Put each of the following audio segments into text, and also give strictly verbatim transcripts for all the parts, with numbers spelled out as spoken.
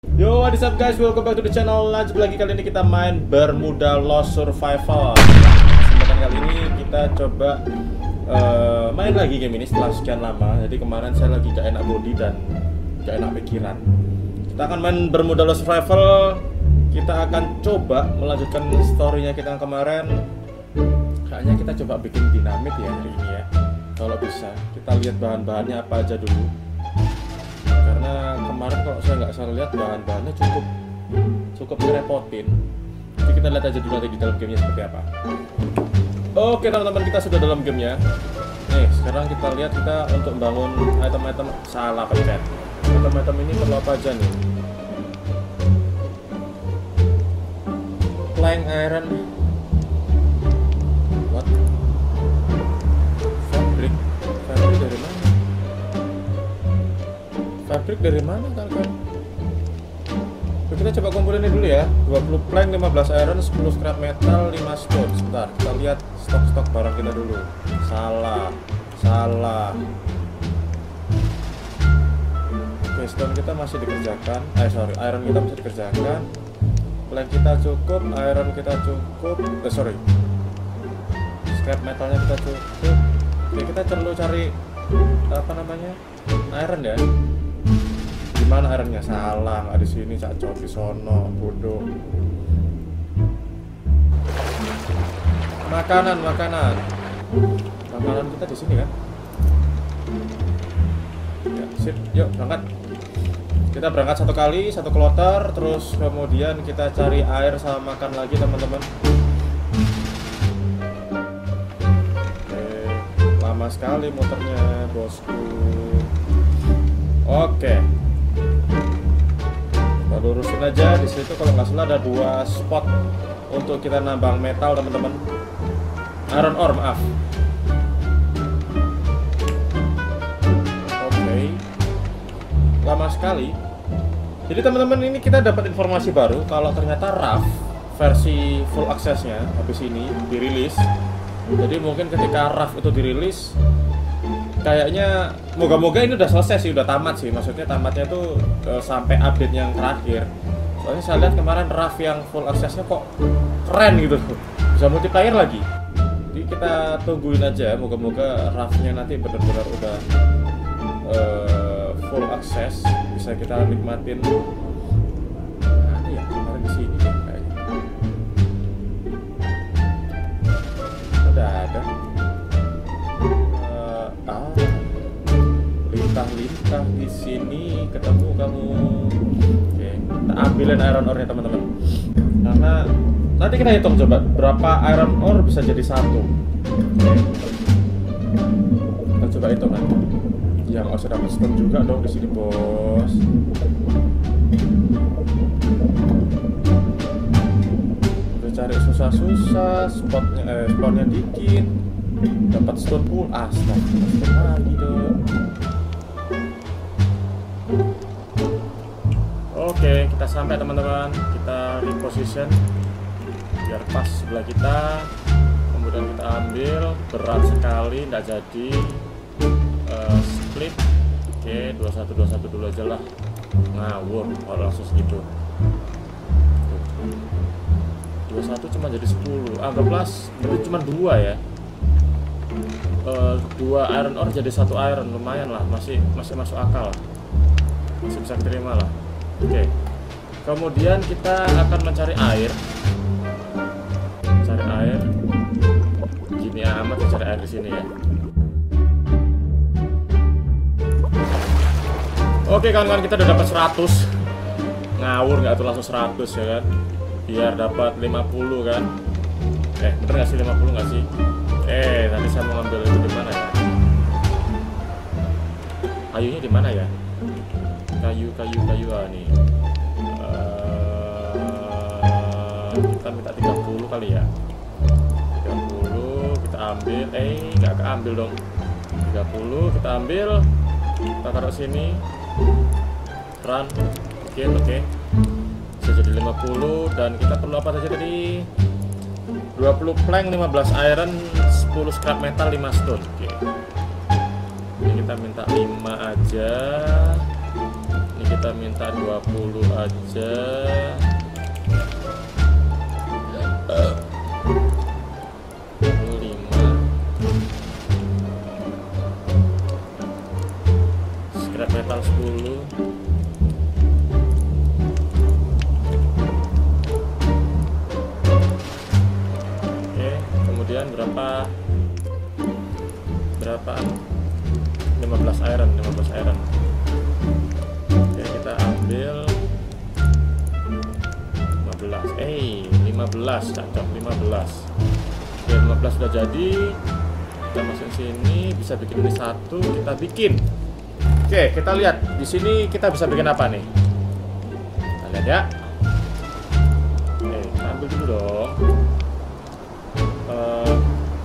Yo, what is up guys, welcome back to the channel. Lanjut lagi, kali ini kita main Bermuda Lost Survival. Kesempatan kali ini kita coba uh, main lagi game ini setelah sekian lama. Jadi kemarin saya lagi gak enak body dan gak enak pikiran. Kita akan main Bermuda Lost Survival. Kita akan coba melanjutkan story-nya kita yang kemarin. Kayaknya kita coba bikin dinamit ya hari ini ya. Kalau bisa, kita lihat bahan-bahannya apa aja dulu. Karena kemarin kalau saya nggak salah lihat bahan-bahannya cukup cukup ngerepotin. Jadi kita lihat aja dulu nanti di dalam gamenya seperti apa. Oke teman-teman, kita sudah dalam gamenya. Nih sekarang kita lihat kita untuk membangun item-item. Salah pencet. Item-item ini perlu apa aja nih? Plank iron. What? Fabric. Fabric dari mana? Fabric dari mana kalian? Kita coba kumpulin ini dulu ya. dua puluh plank, lima belas iron, sepuluh scrap metal, lima stone. Sebentar, kita lihat stok-stok barang kita dulu. Salah. Salah. Oke, stone kita masih dikerjakan. Eh sorry, iron kita masih dikerjakan. Plank kita cukup, iron kita cukup. Eh sorry. Scrap metalnya kita cukup. Oke, kita perlu cari apa namanya? Iron ya. Gimana ironnya? Salah, nggak di sini, cak cok di sono, bodoh. Makanan, makanan, makanan kita di sini kan? Ya, sip, yuk berangkat. Kita berangkat satu kali, satu kloter, terus kemudian kita cari air sama makan lagi teman-teman. Oke, lama sekali motornya, bosku. Oke. Kita lurusin aja. Di situ kalau nggak salah ada dua spot untuk kita nambang metal teman-teman. Iron ore, maaf. Oke. Lama sekali. Jadi teman-teman, ini kita dapat informasi baru kalau ternyata R A F versi full access-nya habis ini dirilis. Jadi mungkin ketika R A F itu dirilis, kayaknya moga-moga ini udah selesai sih, udah tamat sih. Maksudnya tamatnya tuh e, sampai update yang terakhir. Soalnya saya lihat kemarin R A F yang full access-nya kok keren gitu, bisa multiplayer lagi. Jadi kita tungguin aja, moga-moga R A F-nya nanti benar-benar udah e, full access, bisa kita nikmatin. Nah, ya kemarin di sini deh kayaknya. Udah ada. Lintah-lintah di sini ketemu kamu. Oke, kita ambilin iron ore-nya teman-teman. Karena nanti kita hitung coba berapa iron ore bisa jadi satu. Oke. Kita coba hitung nanti. Yang harus dapat stone juga dong di sini, bos. Udah cari susah-susah, spotnya eh, spawnnya dikit. Dapat stone pool, astaga, stone lagi dong. Oke, kita sampai teman-teman. Kita reposition biar pas sebelah kita. Kemudian kita ambil. Berat sekali, nggak jadi. uh, Split. Oke, dua puluh satu dua puluh satu dulu aja lah. Ngawur kalau langsung segitu. dua puluh satu cuma jadi sepuluh. Anggaplah berarti cuma dua ya. Uh, dua iron ore jadi satu iron, lumayan lah, masih masih masuk akal, masih bisa terima lah. Oke, okay. Kemudian kita akan mencari air, cari air. Gini amat ya cari air di sini ya. Oke okay, kawan-kawan, kita udah dapat seratus. Ngawur nggak tuh, langsung seratus ya kan? Biar dapat lima puluh kan? Eh bener nggak sih, lima puluh nggak sih? Eh, tadi saya mau ngambil itu di mana ya? Kayunya di mana ya? Kayu, kayu, kayu ah nih. Uh, kita minta tiga puluh kali ya. tiga puluh kita ambil. Eh, nggak keambil dong. tiga puluh kita ambil. Kita taruh sini. Run. Oke, okay, oke. Okay. Bisa jadi lima puluh dan kita perlu apa saja tadi? dua puluh plank, lima belas iron, sepuluh scrap metal, lima stone. Oke. Okay. Ini kita minta lima aja. Ini kita minta dua puluh aja. lima. Scrap metal sepuluh. Oke, kemudian berapa? Berapaan? lima belas iron, lima belas iron. Oke, kita ambil lima belas. Eh, lima belas, cocok lima belas. Oke, lima belas sudah jadi. Kita masuk sini, bisa bikin ini satu, kita bikin. Oke, kita lihat di sini kita bisa bikin apa nih? Kita lihat ya. Oke, kita ambil dulu dong. Uh,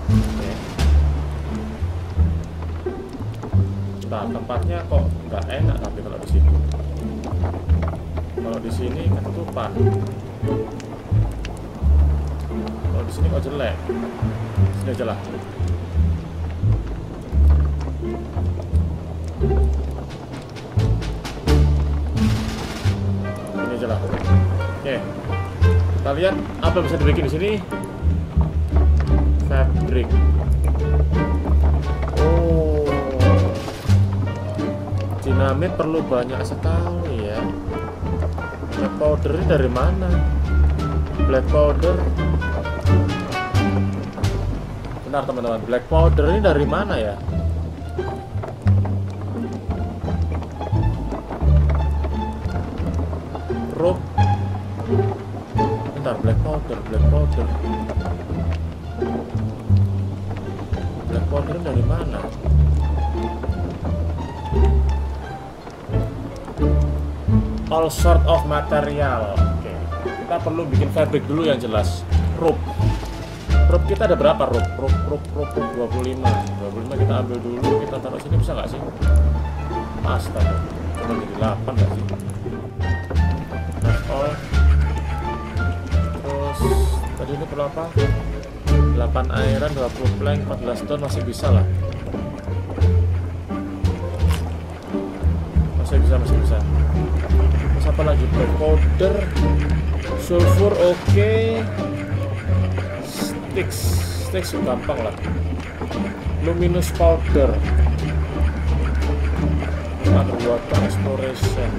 Nah, tempatnya kok nggak enak tapi kalau di sini. Kalau di sini ketutupan. Kalau di sini kok jelek. Sini aja lah. Ini aja lah. Oke. Kita lihat apa yang bisa dibikin di sini. Fabric. Dinamit perlu banyak sekali ya. Black powder ini dari mana? Black powder. Benar teman-teman, black powder ini dari mana ya? Rope. Bentar, black powder, black powder. Black powder ini dari mana? All sort of material. Oke, kita perlu bikin fabric dulu yang jelas. Rope. Rope kita ada berapa rope? Rope, rope, rope, rope dua puluh lima. dua puluh lima kita ambil dulu, kita taruh sini bisa nggak sih? Astaga, cuma jadi delapan nggak sih? That's all. Terus tadi ini perlu apa? delapan iron, dua puluh plank, empat belas ton masih bisa lah. Masih bisa, masih bisa. Apa lagi? Black powder, sulfur, oke. Okay. Sticks, sticks gampang lah. Luminous powder, underwater exploration.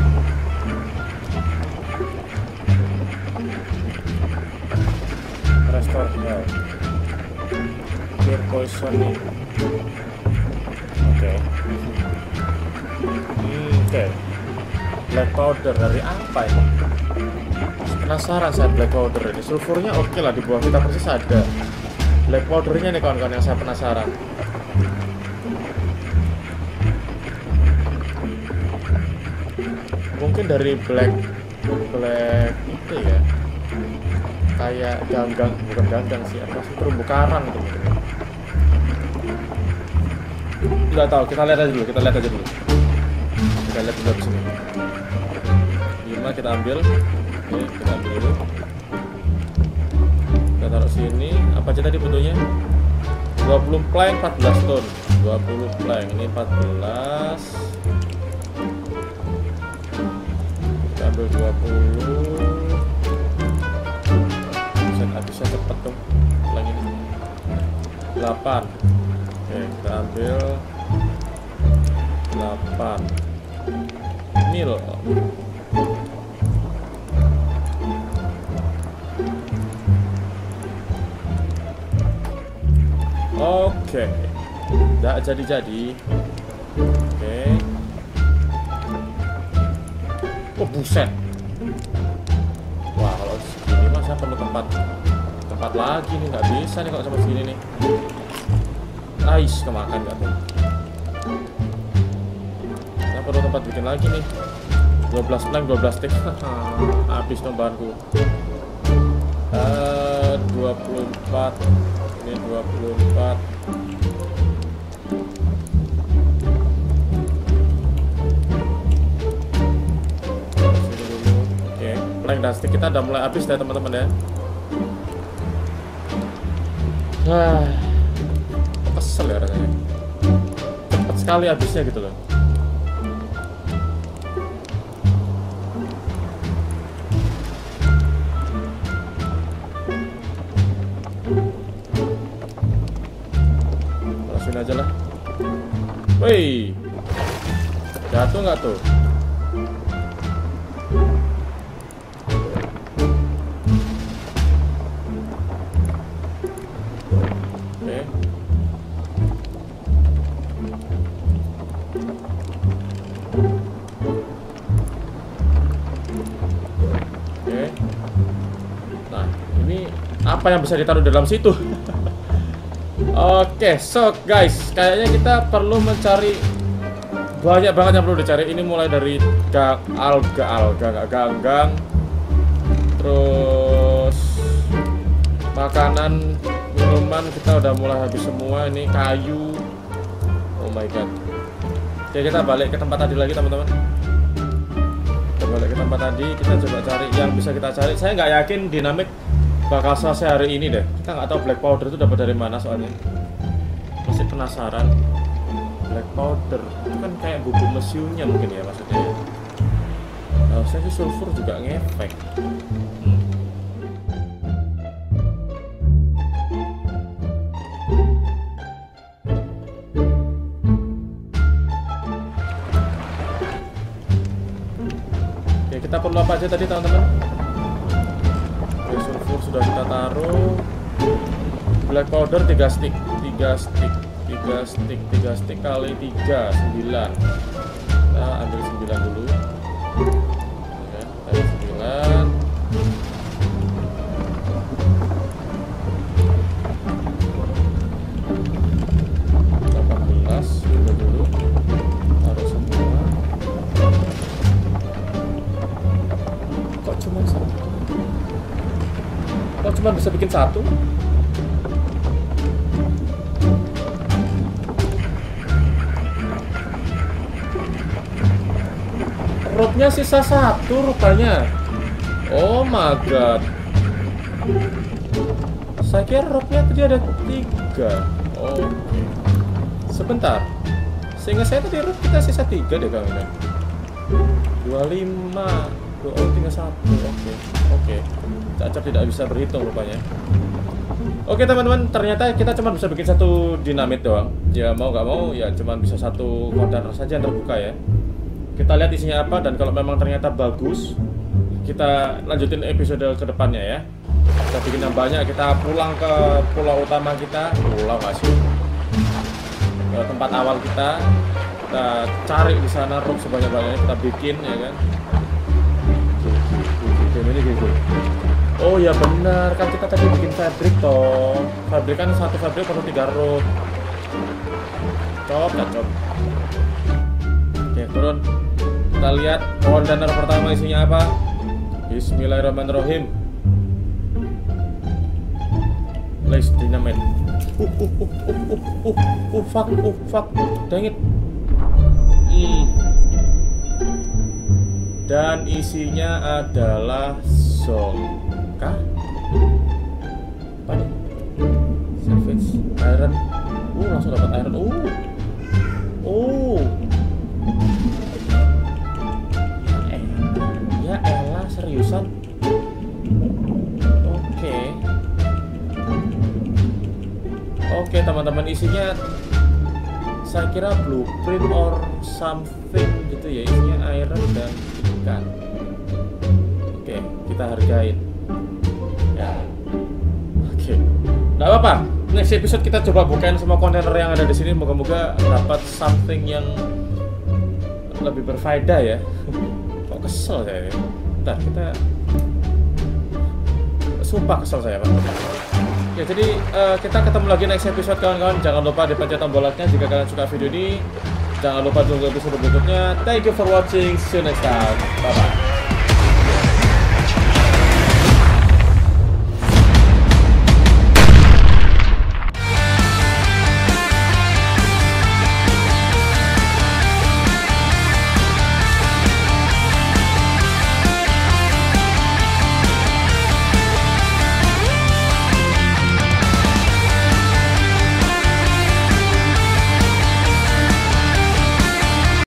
Restore health, clear poisoning. Oke. Okay. Hmm, oke. Okay. Black powder dari apa ini? Penasaran saya black powder ini. Sulfurnya oke okay lah, di bawah kita persis ada. Black powdernya nih kawan-kawan yang saya penasaran. Mungkin dari black black itu ya. Kayak ganggang, bukan ganggang sih, apa sih, terumbu karang gitu. Nggak tahu, kita lihat aja dulu, kita lihat aja dulu. Kita lihat dulu di sini. lima kita ambil. Oke, kita ambil dulu. Kita taruh sini. Apa aja tadi bentuknya? dua puluh plank, empat belas ton. dua puluh plank, ini empat belas. Kita ambil dua puluh. Bisa habisnya cepet tuh. Plank ini. delapan. Oke, kita ambil delapan. Ini loh. Oke, tidak jadi-jadi. Oke. Oh buset. Wah kalau segini mah saya perlu tempat tempat lagi nih, nggak bisa nih kalau sama segini nih. Ais kemakan nggak tuh? Saya perlu tempat bikin lagi nih. dua belas plank, dua belas stick. Habis dong bahanku. Uh, dua puluh empat. Ini dua puluh empat. Sini dulu. Oke, plank dan stick kita udah mulai habis ya teman-teman ya. Nah, kesel ya rasanya. Cepat sekali habisnya gitu loh. Woi, jatuh nggak tuh? Oke. Oke. Nah, ini apa yang bisa ditaruh dalam situ? Oke, so guys, kayaknya kita perlu mencari banyak banget yang perlu dicari. Ini mulai dari gang, alga, alga, nggak ganggang, terus makanan, minuman kita udah mulai habis semua. Ini kayu, oh my god. Oke, kita balik ke tempat tadi lagi teman-teman. Kita balik ke tempat tadi, kita coba cari yang bisa kita cari. Saya nggak yakin dinamit bakal selesai hari ini deh. Kita nggak tahu black powder itu dapat dari mana soalnya. Masih penasaran. Black powder itu kan kayak bubuk mesiunya mungkin ya maksudnya. Nah, saya sih sulfur juga ngefek. Hmm. Oke, kita perlu apa aja tadi teman-teman? Sulfur sudah kita taruh. Black powder tiga stick, tiga stick, tiga stick, tiga stick kali tiga, sembilan. Kita ambil sembilan dulu. Oke, tadi sembilan. delapan belas juga dulu. Taruh semua. Kok cuma satu? Kok cuma bisa bikin satu? Rope-nya sisa satu rupanya. Oh my god. Saya kira rope-nya tadi ada tiga. Oh, sebentar. Sehingga saya tadi rope kita sisa tiga deh kang ini. Dua lima. Oh, tinggal satu. Oke, oke. Cacar tidak bisa berhitung rupanya. Oke teman-teman, ternyata kita cuma bisa bikin satu dinamit doang. Ya mau nggak mau ya cuma bisa satu kontainer saja yang terbuka ya. Kita lihat isinya apa dan kalau memang ternyata bagus, kita lanjutin episode kedepannya ya. Kita bikin yang banyak, kita pulang ke pulau utama kita, pulau masih ke tempat awal kita. Kita cari di sana rope sebanyak-banyaknya, kita bikin ya kan. Ini gitu. Oh ya benar, kan kita tadi bikin fabric toh. Fabric kan satu fabric perlu tiga rope. Cop, cop. Oke, turun. Kita lihat kontainer pertama isinya apa. Bismillahirrahmanirrahim. Place dynamite. Uh uh uh uh uh uh uh fuck uh fuck. Dang it. Hmm. Dan isinya adalah song. Kah? Apa nih? Salvage iron. Uh, langsung dapat iron. Uh. Oh. Ya eh. Ya elah seriusan. Oke. Oke, teman-teman, isinya saya kira blueprint or something gitu ya. Isinya iron dan ikan. Oke, kita hargain. Ya. Oke. Nggak apa-apa. Next episode kita coba bukain semua kontainer yang ada di sini. Moga-moga dapat something yang lebih berfaedah ya. Kok kesel saya ya. Bentar, kita sumpah kesel saya, Pak. Ya, jadi uh, kita ketemu lagi next episode kawan-kawan. Jangan lupa dipencet tombol like-nya jika kalian suka video ini. Jangan lupa tunggu episode berikutnya. Thank you for watching. See you next time. Bye bye.